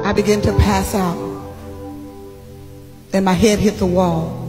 I began to pass out. And my head hit the wall.